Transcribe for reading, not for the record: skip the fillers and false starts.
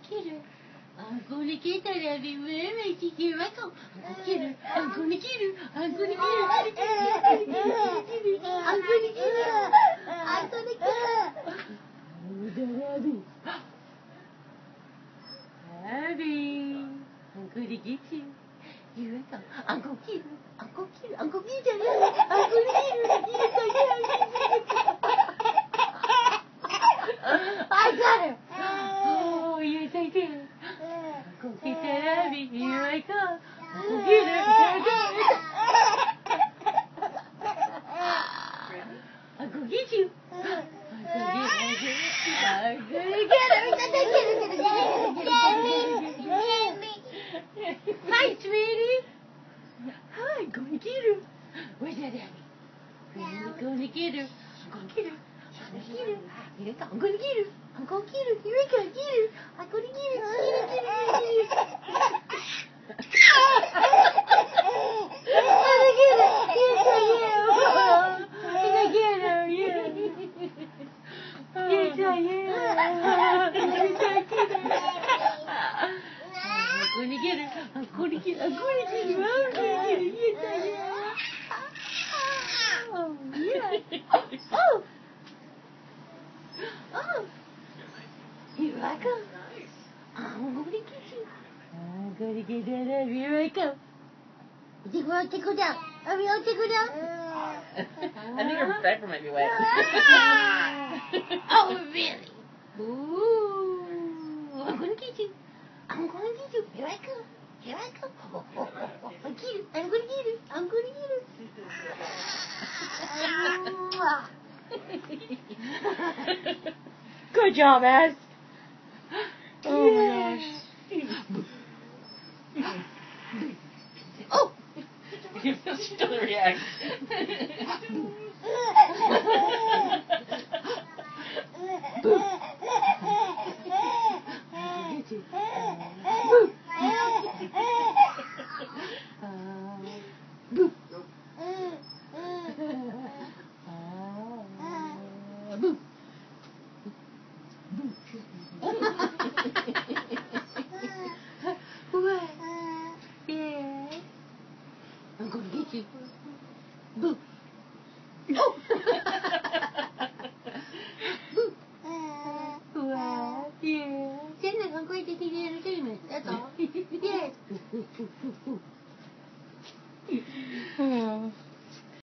get her. I'm gonna get that everywhere I see. Here I go. I'm gonna get her. I'm gonna get her. I'm gonna get her. I'm gonna get her. I'm gonna get her. I'm gonna get her. Oh, that Abby. Abby, I'm gonna get you. Here I go. I'm gonna get her. I'm gonna get her. I'm gonna get her. I'm gonna get her. Yes, I got her. Oh, yes, I did. I'm gonna get that Abby. Here I go. I'm gonna get her. Here I go. I'm gonna get you. I'm gonna get her. I'm gonna get her. Hi, sweetie. Hi, I'm gonna get her. Where's that Abby? I'm gonna get her. I'm gonna get her. I'm gonna get her. Here I go. I'm gonna get her. I'm gonna get her. Here I go. Get her. I'm gonna get her. Get her. I'm gonna get her. Yes, I am. I'm gonna get her. Yeah. Yes, I am. Yes, I get her. I'm gonna get her. I'm gonna get her. I'm gonna get her. I'm gonna get her. Yes, I am. Oh, yeah. Oh. Oh. Here I go. I'm gonna get you. I'm gonna get that up. Here I go. You think we'll tickle down? Are we all tickled down? I think her diaper might be wet. Oh, really? Ooh. I'm gonna get you. I'm gonna get you. Here I go. Here I go. Oh, oh, oh, oh. I'm get her. I'm gonna get her. I'm gonna get her. Good job, Ash. Oh Yeah. my gosh. Oh. She doesn't react. Boo.